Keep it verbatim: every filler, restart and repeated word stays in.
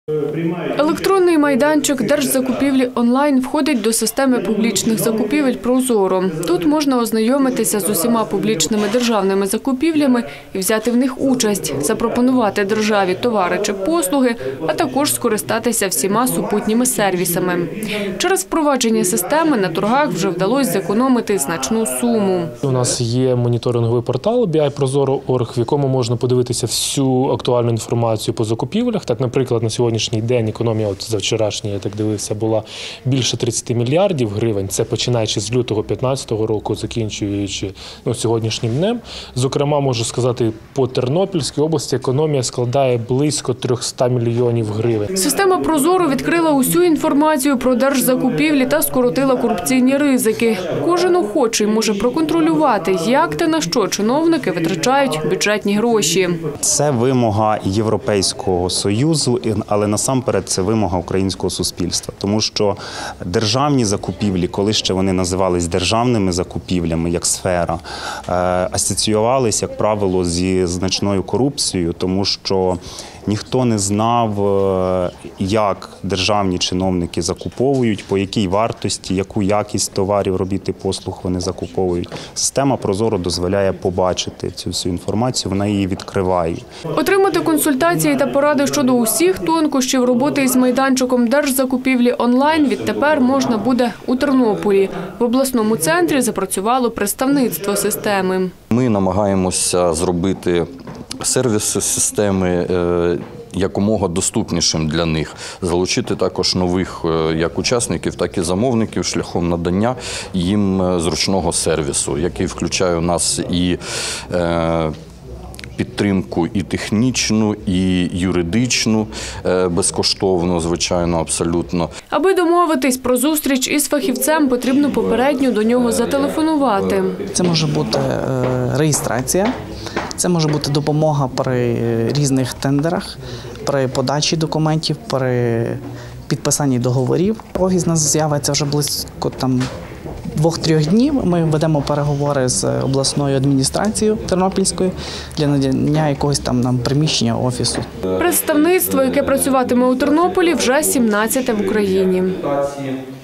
Електронний майданчик держзакупівлі онлайн входить до системи публічних закупівель «Прозоро». Тут можна ознайомитися з усіма публічними державними закупівлями і взяти в них участь, запропонувати державі товари чи послуги, а також скористатися всіма супутніми сервісами. Через впровадження системи на торгах вже вдалося зекономити значну суму. У нас є моніторинговий портал бі ай прозоро крапка орг, в якому можна подивитися всю актуальну інформацію по закупівлях. Так, наприклад, на сьогоднішній день економія, от за вчорашній, я так дивився, була більше тридцяти мільярдів гривень. Це починаючи з лютого п'ятнадцятого року, закінчуючи ну, сьогоднішнім днем. Зокрема, можу сказати, по Тернопільській області економія складає близько трьохсот мільйонів гривень. Система «Прозоро» відкрила усю інформацію про держзакупівлі та скоротила корупційні ризики. Кожен охочий може проконтролювати, як та на що чиновники витрачають бюджетні гроші. Це вимога Європейського Союзу, але насамперед це вимога українського суспільства. Тому що державні закупівлі, коли ще вони називались державними закупівлями, як сфера, асоціювалися, як правило, зі значною корупцією, тому що ніхто не знав, як державні чиновники закуповують, по якій вартості, яку якість товарів, робіт і послуг вони закуповують. Система «Прозоро» дозволяє побачити цю всю інформацію, вона її відкриває. Отримати консультації та поради щодо усіх тонкощів роботи із майданчиком держзакупівлі онлайн відтепер можна буде у Тернополі. В обласному центрі запрацювало представництво системи. Ми намагаємося зробити сервіс системи якомога доступнішим для них, залучити також нових як учасників, так і замовників шляхом надання їм зручного сервісу, який включає у нас і підтримку і технічну, і юридичну, безкоштовно, звичайно, абсолютно. Аби домовитись про зустріч із фахівцем, потрібно попередньо до нього зателефонувати. Це може бути реєстрація, це може бути допомога при різних тендерах, при подачі документів, при підписанні договорів. Офіс у нас з'явиться вже близько там двох-трьох днів. Ми ведемо переговори з обласною адміністрацією Тернопільською для надання якогось там нам приміщення офісу. Представництво, яке працюватиме у Тернополі, вже сімнадцяте в Україні.